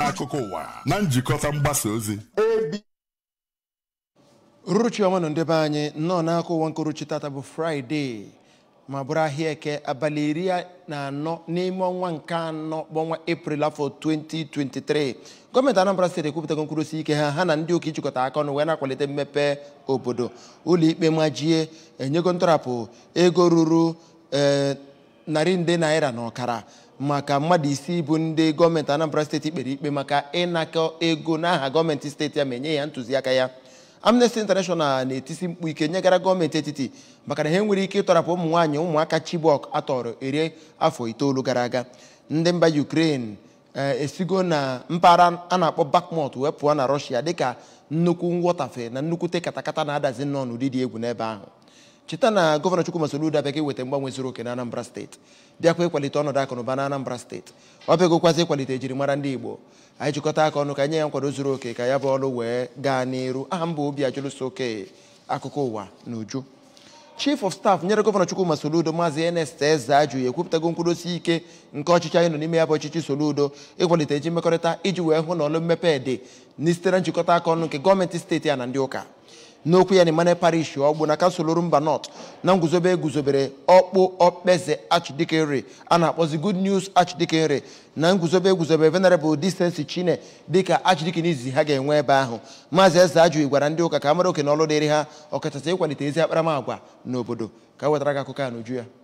Akuko Uwa na njikọta mgbasa ozi. Ruchi ọma ndebe anyị nọ n'aka ụwa nkoruchi tata bụ Friday ma bụrụ ahịa eke abalị 14 n'ime ọnwa nke 4 ọnwa April afọ 2023. Gọọmenti Anambra Steeti ekwupụtago nkwudosi ike ha na ndị oke ịchịkọta aka ọnụ wee na-akwalite mmepe obodo. Ụlọ ikpe majie enyego ntọrapụ ego ruru narị nde naira na ọkara maka mmadụ isi bụ ndị gọọmenti Anambra Steeti kpere ikpe maka ịnakọ ego n'aha gọọmenti steeti ya ma enye ya ntụziaka ya. Amnesty International na-etisi mkpu ike nyegara gọọmenti etiti maka na ha nwere ike ịtọrapụ ụmụ nwaanyị ụmụaka Chibok atọrọ afọ 9 gara aga. Ndị mba Ukraine esigo na mpaghara a na-akpọ Bakhmut wee pụọ na Russia dịka nnukwu nghọtafe na nnukwute katakata na-adazi nnọọ n'ụdị dị egwu n'ebe ahụ. Cheta na gọvanọ Chukwuma Soludo abịaghị iweta mgbanwe zuru oke na Anambra Steeti bịakwa ịkwalite ọnọdụ akụnụba na Anambra Steeti. Ọ bịagokwazi ịkwalite ejirimara ndị Igbo. Anyị jikọta aka ọnụ ka nye ya nkwado zuru oke ka ya bụ ọrụ wee gaa n'iru. Aha m bụ Obiajuluso Oke Akụkọ Ụwa n'uju. Chief of Staff nyere gọvanọ Chukwuma Soludo Maazị Ernest Ezeaju ekwupụtago nkwudosi ike nke ọchịchị anyị nọ n'ime ya bụ ọchịchị Soludo ịkwalite eji mmekọrịta iji wee hụ na ọrụ mmepe dị n'izitere njikọta aka ọnụ nke gọọmenti steeti ya na ndị ụka. N'okwu ya na Imane Parish ọgbụ na kansụl Orumba North na nguzobe eguzobere ọkpụ Okpeze Archdeaconry a na-akpọzi Good News Archdeaconry na nguzobe eguzobere Venerable Decency Chine dịka Archdeacon izizi ha ga-enwe ebe ahụ. Maazị Ezeaju gwara ndị ụka ka amara oke na ọrụ dịrị ha ọkachasị ịkwalite ezi akparamagwa n'obodo. Ka wetara gị akụkọ a n'uju ya.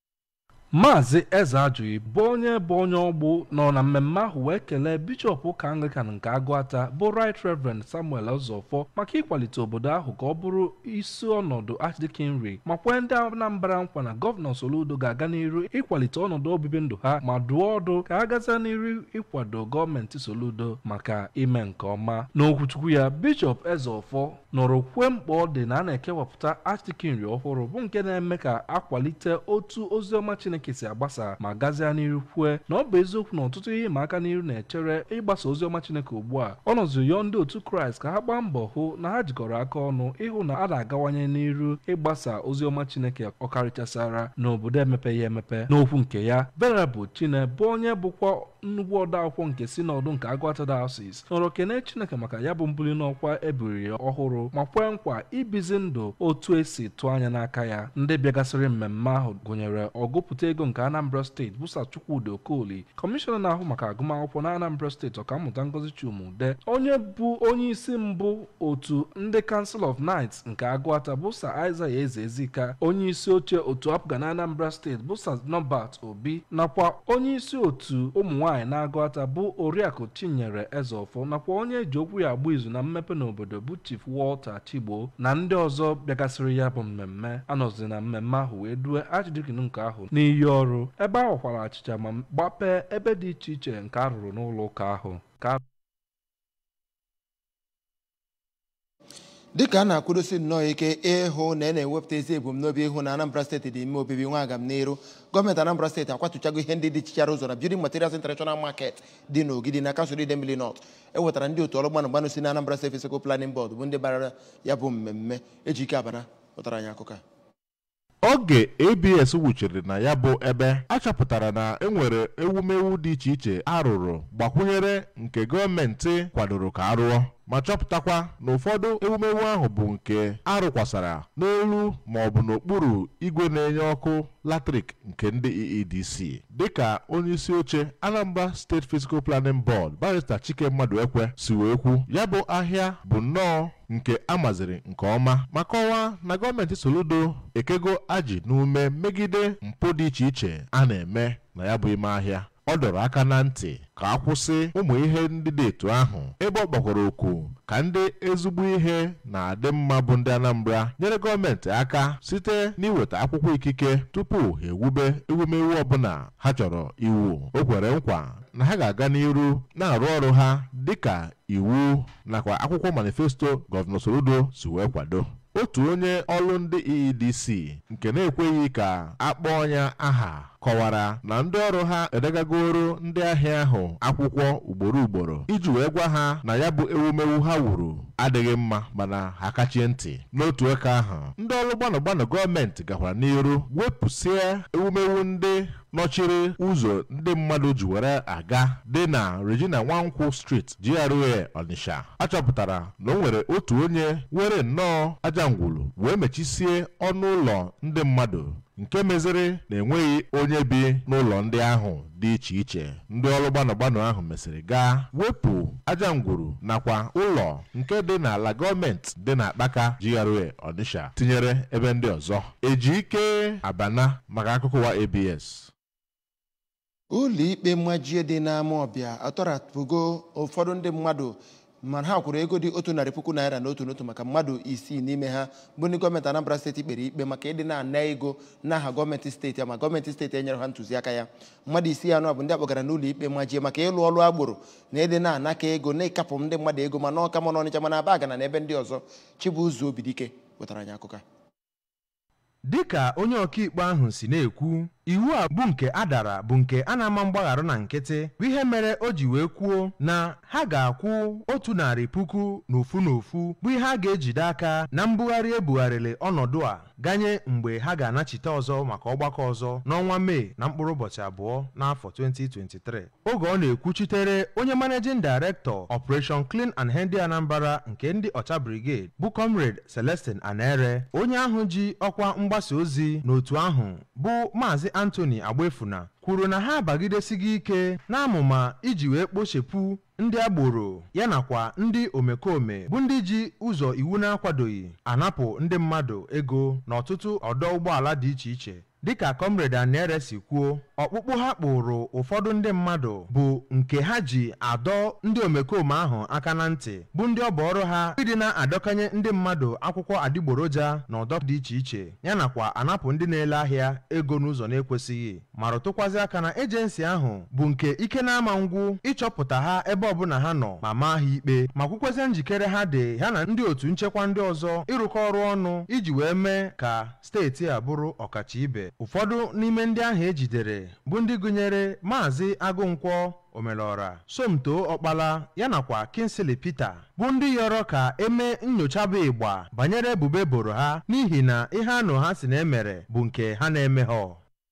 Maazị Ezeaju bụ onye ọgbụ nọ na mmemme ahụ wee kelee Bishọp ụka Anglican nke Agụata bụ Right Reverend Samuel Ozofo maka ịkwalite obodo ahụ ka ọ bụrụ isi ọnọdụ Archdeaconry ma kwee ndị Anambra nkwa na gọvanọ Soludo ga-aga n'iru ịkwalite ọnọdụ obibi ndụ ha ma dụọ ọdụ ka ha gaza n'iru ịkwado gọọmenti Soludo maka ime nke ọma. N'okwuchukwu ya, Bishọp Ozofo nọrọ kwue mkpa ọ dị na a na-ekewapụta Archdeaconry ọhụrụ bụ nke na-eme ka akwalite otu oziọma Chineke si agbasa ma gazie n'iru kwue na ọ bụ eziokwu na ọtụtụ ihe ma aka n'iru na-echere ịgbasa oziọma Chineke ugbu a. Ọ nọziri yọọ ndị otu Kraịst ka ha gbaa mbọ hụ na ha jikọrọ aka ọnụ ịhụ na a na-agawanye n'iru ịgbasa oziọma Chineke ọkarịchasara n'obodo emepeghị emepe. N'okwu nke ya, Venerable Chine bụ onye bụkwa nnukwu odeakwụkwọ nke sinọdụ nke Agụata Diocese nọrọ kene Chineke maka ya bụ mbuli n'ọkwa ebiri ya ọhụrụ ma kwee nkwa ibizi ndụ otu esi tụọ anya n'aka ya. Ndị bịagasịrị mmemme ahụ gụnyere ọgụpụta ego nke Anambra Steeti Busa Chukwudi Okoli, kọmishọna na-ahụ maka agụmakwụkwọ na Anambra Steeti Ọkammụta Ngozi Chumude, onye bụ onye isi mbụ otu ndị Council of Knights nke Agụata Busa Isaiah Ezezika, onye isi oche otu APGA na Anambra Steeti Busa Norbert Obi, nakwa onye isi otu ụmụ nwaanyị na-Agụata bụ Oriakụ Chinyere Ezofo, nakwa onye ji okwu ya agba izu na mmepe n'obodo bụ Chief Walter Chigbo na ndị ọzọ bịagasịrị ya bụ mmemme. Anọzi na mmemme ahụ wee due Archdeacon nke ahụ n'iyi ọrụ ebe ahụ kwara achịcha ma gbapee ebe dị iche iche nke a rụrụ n'ụlọ ụka ahụ. Dịka a na-akwụdosi nnọọ ike ịhụ na na-ewepụta ezi ebumnobi ịhụ na Anambra Steeti dị ime obibi nwa agam n'iru, gọọmenti Anambra Steeti akwatụchago ihe ndị dị chichara ụzọ na Building Materials International Market dị n'Ogidi na kansụl Idemili North. Ewetara ndị otu ọrụ gbanụ si na Anambra State Physical Planning Board bụ ndị bara ya bụ mmemme. Ejike Abana pụtara anyị akụkọ. Oge ABS wuchiri na ya bụ ebe achọpụtara na enwere ewumewu dị iche iche arụrụ gbakwunyere nke gọọmenti kwadoro ka arụọ ma chọpụtakwa na ụfọdụ ewumewu ahụ bụ nke arụkwasara n'elu ma ọ bụ n'okpuru igwe na-enye ọkụ latrik nke ndị EEDC. Dịka onye isi oche Anambra State Physical Planning Board Barrister Chike Mmadụekwe si wee kwu, ya bụ ahịa bụ nnọọ nke amaziri nke ọma ma kọwaa na gọọmenti Soludo ekego ajị n'ume megide mpụ dị iche iche a na-eme na ya bụ ime ahịa. Ọ dọrọ aka na ntị ka akwụsị ụmụ ihe ndị dị etu ahụ ebe ọ gbakwara okwu ka ndị ezigbo ihe na-adị mma bụ ndị Anambra nyere gọọmenti aka site n'iweta akwụkwọ ikike tupu ha ewube ewumewu ọbụla ha chọrọ iwu. O kwere nkwa na ha ga-aga n'iru na-arụ ọrụ ha dịka iwu nakwa akwụkwọ manifesto gọvanọ Soludo si wee kwado. Otu onye ọrụ ndị EEDC nke na-ekweghị ka akpọọ ya aha kọwara na ndị ọrụ ha edegagoro ndị ahịa ahụ akwụkwọ ugboro iji wee gwa ha na ya bụ ewumewu ha wuru adịghị mma mana ha kachie ntị. N'otu aka ahụ, ndị ọrụ gbanụgbanụ gọọmenti gakwara n'iru wepụsie ewumewu ndị nọchiri ụzọ ndị mmadụ ji were aga dị na Regina Nwankwo Street, GRA Onitsha. Achọpụtara na o nwere otu onye were nnọọ aja ngwulu wee mechisie ọnụ ụlọ ndị mmadụ, nke meziri na enweghị onye bi n'ụlọ ndị ahụ dị iche iche. Ndị ọrụ gbanụgbanụ ahụ mesịrị gaa wepụ aja ngwuru nakwa ụlọ nke dị n'ala gọọmenti dị n'Akpaka, GRA Onitsha, tinyere ebe ndị ọzọ. Ejike Abana maka akụkọ ụwa ABS. Ụlọ ikpe mmajie dị n'Amawbia atọrapụgo ụfọdụ ndị mmadụ mana ha kwụrụ ego dị 100,000 naira n'otu maka mmadụ 6 n'ime ha bụ ndị gọọmenti Anambra steeti kpere ikpe maka ịdị na-ana ego n'aha gọọmenti steeti ya ma gọọmenti steeti enyere ha ntụziaka ya. Mmadụ 6 anọ bụ ndị akpọgara n'ụlọ ikpe mmajie maka ịlụ ọrụ agboro na ịdị na-anaka ego na ịkapụ ndị mmadụ ego ma n'Ọka ma n'Ọnịcha ma n'Abagana na ebe ndị ọzọ. Chibuzo Obidike wetara anyị akụkọ. Dịka onye ọkaikpe ahụ si na-ekwu, iwu a bụ nke adara bụ nke a na-ama mgbagharụ na nkịtị, bụ ihe mere o ji wee kwuo na ha ga-akwụ 100,000 n'ofu bụ ihe a ga-ejide aka na mbugharị ebugharịrị ọnọdụ a ganye mgbe ha ga-anachite ọzọ maka ọgbakọ ọzọ n'ọnwa Mee na mkpụrụ ụbọchị 2 n'afọ 2023. Oge ọ na-ekwuchitere onye Managing Director Operation Clean and Handy Anambra nke ndị Ọcha Brigade bụ Comrade Celestine Anere, onye ahụ ji ọkwa mgbasa ozi n'otu ahụ bụ Maazị Anthony Agbefuna kwuru na ha abagidesighị ike n'amụma iji wee kpochepụ ndị agboro ya nakwa ndị omekome bụ ndị ji ụzọ iwu na-akwadoghị anapụ ndị mmadụ ego n'ọtụtụ ọdọ ụgbọala dị iche iche. Dịka Comrade Anere si kwuo, ọkpụkpụ ha kpụrụ ụfọdụ ndị mmadụ bụ nke ha ji adọ ndị omekome ahụ aka na ntị, bụ ndị ọ bụ ọrụ ha ịdị na-adọkanye ndị mmadụ akwụkwọ adịgboroja na ọdọ dị iche iche ya nakwa anapụ ndị na-ele ahịa ego n'ụzọ na-ekwesịghị, ma rụtụkwazị aka na ejensi ahụ bụ nke ike na-ama ngwụ ịchọpụta ha ebe ọbụla ha nọ ma maa ha ikpe, ma kwukwazị njikere ha dị ha na ndị otu nchekwa ndị ọzọ ịrụkọ ọrụ ọnụ iji wee mee ka steeti a bụrụ ọkacha ibe. Ụfọdụ n'ime ndị ahụ ejidere bụ ndị gụnyere Maazị Agụnkwọ Omelora, Somto Ọkpala ya nakwa Kinsley Peter, bụ ndị yọrọ ka eme nnyocha bụ ịgba banyere ebubo boro ha n'ihi na ihe anụ ha si na emere bụ nke ha na-eme ha.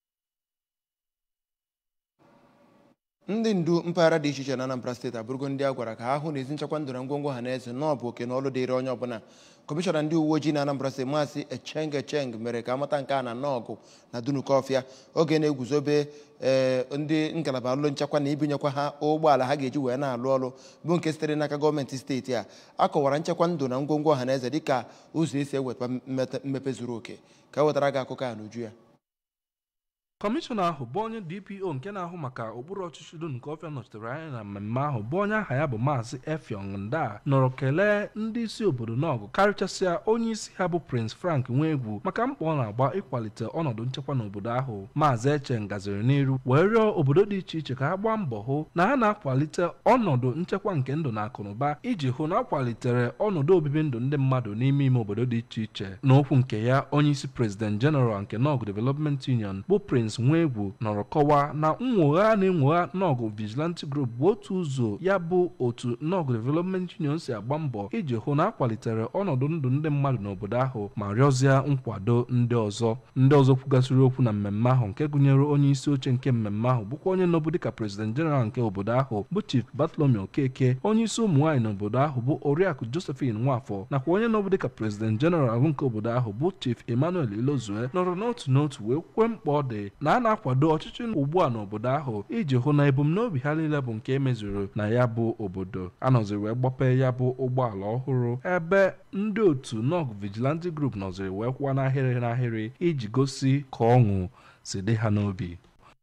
Ndị ndu mpaghara dị iche iche na Anambra steeti abụrụgo ndị a gwara ka ha hụ na ezi nchekwa ndụ na ngwongwo ha na eze na ọ bụ oke na ọlụ dịịrị onye ọbụla. Kọmishọna ndị uwe ojii na Anambra steeti Maazị Echeng mere ka amata nke a na Nọọgụ na Dunukọfịa oge na-eguzobe ndị ngalaba ọlụ nchekwa na ibinyekwa ha ụgbọala ha ga-eji wee na-alụ ọrụ bụ nke sitere n'aka gọọmenti steeti a. Akọwara nchekwa ndụ na ngwongwo ha na eze dịka ụzọ esi eweta mmepe zuru oke. Ka wetara gị akụkọ a n'uju ya. Kọmishọna ahụ bụ onye DPO nke na-ahụ maka okpuru ọchịchị Dunukọfịa nọchitere anya na mmemme ahụ bụ onye aha ya bụ Maazị Effiong Nda nọrọ kelee ndị isi obodo Nọọgụ, karịchasịa onye isi ha bụ Prince Frank Nwegwu maka mkpa ọ na-agba ịkwalite ọnọdụ nchekwa n'obodo ahụ. Maazị Echeng gaziri n'iru wee rịọ obodo dị iche iche ka ha gbaa mbọ hụ na ha na-akwalite ọnọdụ nchekwa nke ndụ na akụnụba iji hụ na akwalitere ọnọdụ obibi ndụ ndị mmadụ n'ime ime obodo dị iche iche. N'okwu nke ya, onye isi President General nke Nọọgụ Development Union bụ Prince Nwegwu nọrọ kọwaa na nwogha na-enwogha Nọọgụ Vigilante Group bụ otu ụzọ ya bụ otu Nọọgụ Development Union si agba mbọ iji hụ na akwalitere ọnọdụ ndụ ndị mmadụ n'obodo ahụ ma rịọzie nkwado ndị ọzọ. Ndị ọzọ kwugasịrị okwu na mmemme ahụ nke gụnyere onye isi oche nke mmemme ahụ bụkwa onye nọbụ dịka President General nke obodo ahụ bụ Chief Bartholomew Okeke, onye isi ụmụ nwaanyị n'obodo ahụ bụ Oriakụ Josephine Nwafọ nakwa onye nọbụ dịka President General nke obodo ahụ bụ Chief Emmanuel Ilozue nọrọ n'otu wee kwe mkpa ọ dị na a na-akwado ọchịchị ugbu a n'obodo ahụ iji hụ na ebumnobi ha niile bụ nke emezuru na ya bụ obodo. Anọziri wee gbapee ya bụ ụgbọala ọhụrụ ebe ndị otu Nọọgụ Vigilante Group nọziri wee kwụwa n'ahịrị iji gosi ka ọṅụ si dị ha n'obi.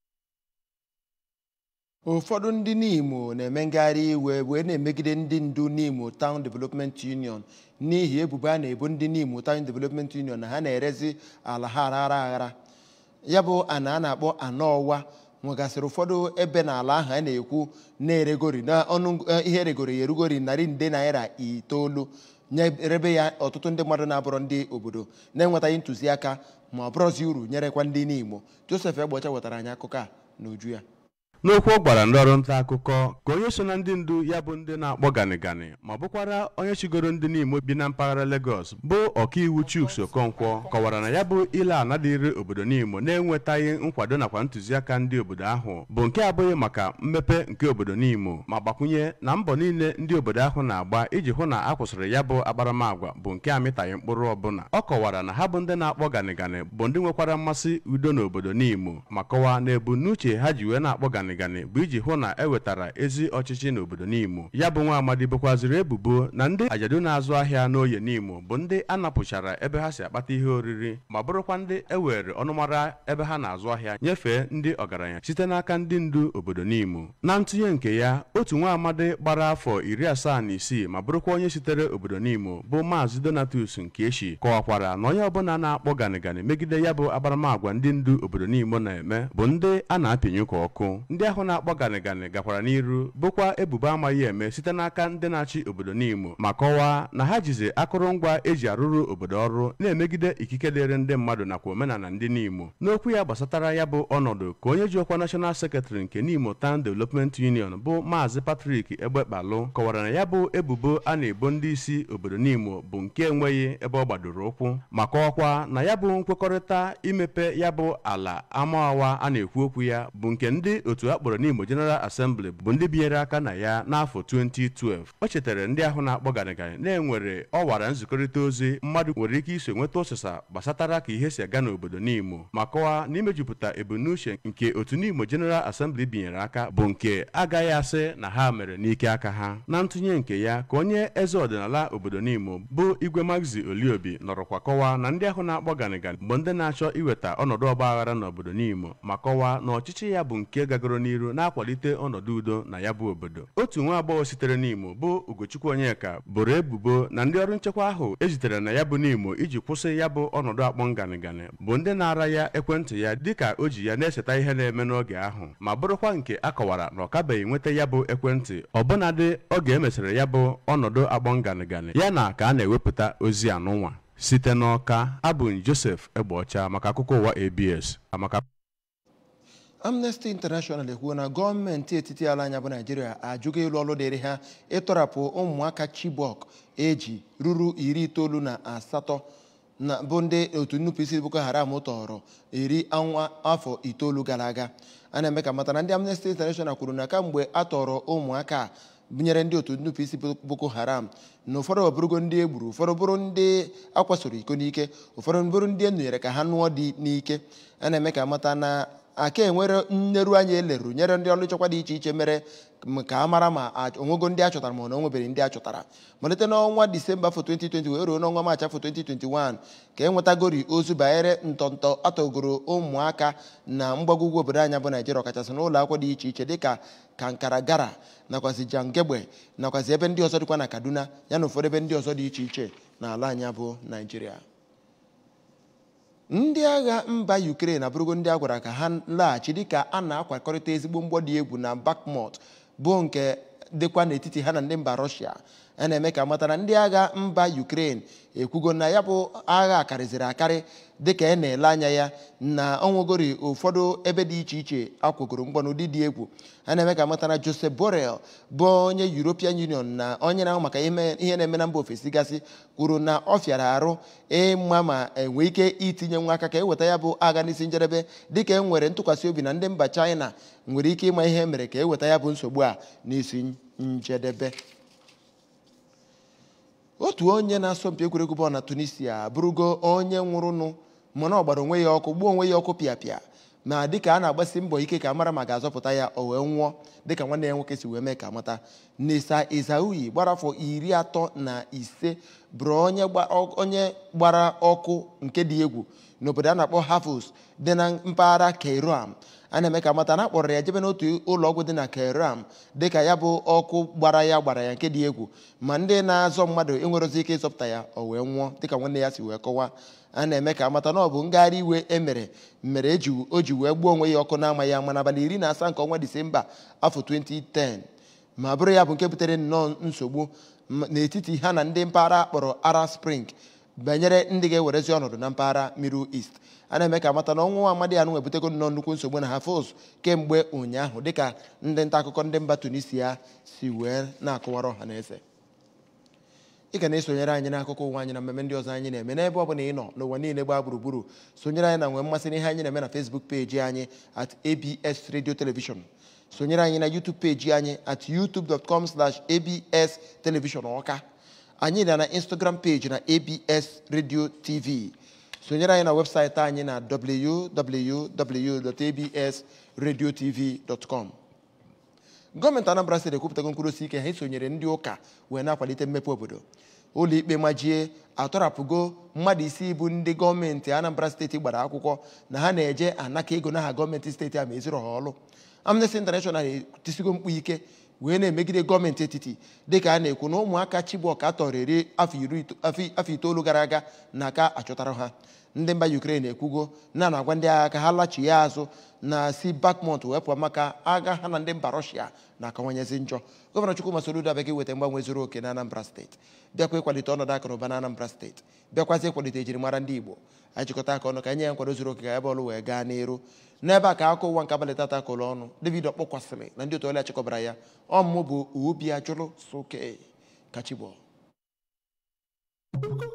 Ụfọdụ ndị n'Imo na-eme ngagharị iwe wee na-emegide ndị ndu n'Imo Town Development Union n'ihi ebubo a na-ebo ndị n'Imo Town Development Union na ha na-erezi ala ha aghara. Ya bụ ana a na-akpọ Anọwa nwegasịrị ụfọdụ ebe n'ala ahụ a na-ekwu na-eregori na ọnụ ihe eregori ya erugori 900 naira nyerebe ya ọtụtụ ndị mmadụ na-abụrụ ndị obodo na-enwetaghị ntụziaka ma ọ bụrụzi uru nyerekwa ndị n'Imo. Joseph Egbocha wetara anyị akụkọ a n'uju ya. N'okwu ọ gwara ndị ọrụ nta akụkọ ka onye so na ndị ndu ya bụ ndị na-akpọ ganịganị ma bụkwara onye chigoro ndị n'Imo bi na mpaghara Lagos bụ ọkaiwu Chuks Okonkwo kọwara na ya bụ ile ala dịrị obodo n'Imo na-enwetaghị nkwado nakwa ntụziaka ndị obodo ahụ bụ nke abụghị maka mmepe nke obodo n'Imo ma gbakwunye na mbọ niile ndị obodo ahụ na-agba iji hụ na a kwụsịrị ya bụ akparamagwa bụ nke amịtaghị mkpụrụ ọbụla. Ọ kọwara na ha bụ ndị na-akpọ ganịganị bụ ndị nwekwara mmasị udo n'obodo n'Imo ma kọwaa na ebumnuche ha ji wee na-akpọ ganịganị bụ iji hụ na ewetara ezi ọchịchị n'obodo n'Imo. Ya bụ nwa amadi bụkwaziri ebubo na ndị ajadu na-azụ ahịa n'oye n'Imo bụ ndị a napụchara ebe ha si akpata ihe oriri ma bụrụkwa ndị ewere ọnụmara ebe ha na-azụ ahịa nyefee ndị ọgaranya site n'aka ndị ndu obodo n'Imo. Na ntụnye nke ya, otu nwa amadi gbara afọ 76 ma bụrụkwa onye sitere obodo n'Imo bụ Maazị Donatus Nkechi kọwakwara na onye ọbụla na-akpọ ganịganị megide ya bụ akparamagwa ndị ndu obodo n'Imo na-eme bụ ndị a na-apịnyụ ka ọkụ. Ndị ahụ na-akpọ ganịganị gakwara n'iru bụkwa ebubo amaghị eme site n'aka ndị na-achị obodo n'Imo ma kọwaa na ha jizi akụrụngwa eji arụrụ obodo ọrụ na-emegide ikike dịrị ndị mmadụ nakwa omenala ndị n'Imo. N'okwu ya gbasatara ya bụ ọnọdụ ka onye ji ọkwa National Secretary nke n'Imo Town Development Union bụ Maazị Patrick Egbekpalụ kọwara na ya bụ ebubo a na-ebo ndị isi obodo n'Imo bụ nke enweghị ebe ọ gbadoro ụkwụ ma kọwakwa na ya bụ nkwekọrịta imepe ya bụ ala Amawa a na-ekwu okwu ya bụ nke ndị otu akpọrọ n'Imo General Assembly bụ ndị binyere aka na ya n'afọ 2012. O chetara ndị ahụ na-akpọ ganịganị na-enwere ọwara nzikọrịta ozi mmadụ nwere ike iso nweta ụsịsa gbasatara ka ihe si aga n'obodo n'Imo ma kọwaa na imejupụta ebumnuche nke otu n'Imo General Assembly binyere aka bụ nke agaghị asị na ha mere n'ike aka ha. Na ntụnye nke ya ka onye eze ọdịnala obodo n'Imo bụ Igwe Magzi Oliobi nọrọkwa kọwaa na ndị ahụ na-akpọ ganịganị bụ ndị na-achọ iweta ọnọdụ ọgbaghara n'obodo n'Imo ma kọwaa na ọchịchị ya bụ nke gagoro n'iru na-akwalite ọnọdụ udo na ya bụ obodo. Otu nwa agbọghọ sitere n'Imo bụ Ugochukwu Onyeka boro ebubo na ndị ọrụ nchekwa ahụ ezitere na ya bụ n'Imo iji kwụsị ya bụ ọnọdụ akpọ ganịganị bụ ndị na-ara ya ekwentị ya dịka o ji ya na-eseta ihe na-eme n'oge ahụ ma bụrụkwa nke akọwara na ọ kabeghị nweta ya bụ ekwentị ọbụnadị oge emesịrị ya bụ ọnọdụ akpọ ganịganị ya na ka a na-ewepụta ozi anụnwa. Site n'Ọka, abụ m Joseph Egbocha maka akụkọ ụwa ABS. Amnesty International ekwuo na gọọmenti etiti ala anya bụ Naịjirịa ajụgo ịlụ ọlụ dịrị ha ịtọrapụ ụmụaka Chibok eji ruru 98 na bụ ndị otu nnupụisi Boko Haram tọrọ afọ 9 gara aga. A na-eme ka mata na ndị Amnesty International kwuru na kamgbe a tọrọ ụmụaka bunyere ndị otu nnupụisi Boko Haram na ụfọdụ ọbụrụgo ndị egburu, ụfọdụ bụrụ ndị akwasoro iko n'ike, ụfọdụ bụrụ ndị enyere ka ha nụọ dị n'ike. A na-eme ka mata na aka enwere nneru anya eleru nyere ndị ọrụ nchekwa dị iche iche mere ka a mara ma onwego ndị achọtara ma ọ na onwebere ndị achọtara. Malite n'ọnwa Disemba afọ 2020 wee ruo n'ọnwa Maachị afọ 2021 ka enwetagori ozu banyere ntọntọ atọgoro ụmụaka na mgbagwougwu obodo anya bụ Naịjirịa, ọkachasị n'ụlọ akwụkwọ dị iche iche dịka Kankara Gara nakwazi Jangegbe nakwazi ebe ndị ọzọ dịkwa na Kaduna ya na ụfọdụ ebe ndị ọzọ dị iche iche n'ala anya bụ Naịjirịa. Ndị agha mba Ukraine abụrụgo ndị a gwara ka ha laghachi dịka a na-akwakọrịta ezigbo mgbọ dị egwu na Bakhmut bụ nke dịkwa n'etiti ha na ndị mba Russia. A na-eme ka matara ndị agha mba Ukraine ekwugo na ya bụ agha karịzịrị akarị dịka a na-ele anya ya na onwegori ụfọdụ ebe dị iche iche akwụgoro mgbọ n'ụdị dị egwu. A na-eme ka matara Joseph Borrell bụ onye European Union na onye na-ahụ maka ihe na-eme na mba ofesi gasị kwuru na ọ fịara arụ ịma ma enwe ike itinye nwa aka ka eweta ya bụ agha n'isi njedebe dịka enwere ntụkwasị obi na ndị mba China nwere ike ịma ihe mere ka eweta ya bụ nsogbu a n'isi njedebe. Otu onye na-asọmpi egwuregwu bọọlụ na Tunisia bụrụgo onye nwụrụnụ mana ọ gbara onwe ya ọkụ gbuo onwe ya ọkụ pịapịa ma dịka a na-agbasi mbọ ike ka mara ma ga-azọpụta ya o wee nwụọ dịka nwanne ya nwoke si wee mee ka mata. Nisa Izaui gbara afọ 35 bụrụ onye gbara ọkụ nke dị egwu n'obodo a na-akpọ Hafus dị na mpaghara Kairouan. A na-eme ka mata na akpọrọ ya jebe n'otu ụlọọgwụ dị na Kairouan dịka ya bụ ọkụ gbara ya nke dị egwu ma ndị na-azọ mmadụ enwerozi ike ịzọpụta ya o wee nwụọ dịka nwanne ya si wee kọwaa. A na-eme ka amata na ọ bụ ngagharị iwe mere o ji wee gbuo onwe ya ọkụ n'amaghị ama n'abalị 17 nke ọnwa Disemba afọ 2010 ma bụrụ ya bụ nke butere nnọọ nsogbu n'etiti ha na ndị mpaghara kpọrọ Arab Spring banyere ndị ga-ewerezi ọnọdụ na mpaghara Middle East. A na-eme ka amata na ọnwụ amadi anụ ebutego nnọọ nnukwu nsogbu na Hafuz kemgbe ụnyaahụ dịka ndị nta akụkọ ndị mba Tunisia si wee na-akọwara ọha na eze. Ị ga na-esonyere anyị n'akụkọ ụwa anyị na mmemme ndị ọzọ anyị na-eme n'ebe ọ bụla ị nọ n'ụwa niile gbaa gburugburu. Sonyere anyị na nwee mmasị n'ihe anyị na-eme na Facebook peji anyị at ABS Radio Television. Sonyere anyị na YouTube peji anyị at youtube.com/ABS Television Ọka. Anyị na Instagram page na ABS Radio TV. Sonyere anyị na webụsaịtị anyị na www.absradiotv.com. Gọọmenti Anambra Steeti ekwupụtago mkpụrụ osisi ike ha isonyere ndị ụka wee na-akwalite mmepe obodo. Ụlọ ikpe majie atọrapụgo mmadụ 6 bụ ndị gọọmenti Anambra Steeti gbara akwụkwọ na ha na-eje anaka ego n'aha gọọmenti steeti a ma eziro ha ọlụ. Amnesty International etisigo mkpu ike wee na-emegide gọọmenti etiti dịka a na-ekwu na ụmụaka Chibok atọrọ eri afọ 9 gara aga na aka achọtara ha. Ndị mba Ukraine ekwugo na-agwa ndị agha ka ha lachie azụ na si Bakhmut wepụ maka agha ha na ndị mba Russia na-akawanyezi njọ. Gọvanọ Chukwuma Soludo abịaghị weta mgbanwe zuru oke na Anambra Steeti, bịakwa ịkwalite ọnọdụ akụ na ụba na Anambra Steeti, bịakwazi ịkwalite ejirimara ndị Igbo. Anyị jikọta aka ọnụ ka anyị ya nkwado zuru oke ka ebe ọlụ wee gaa n'iru. N'ebe a ka akụkọ ụwa nke abalị tata kụrụ ọnụ David ọkpọkwasịrị na ndị otu ole achịkọbara ya. Ọmụmụ bụ Ubi Ajụlụ Soke Kachibọ.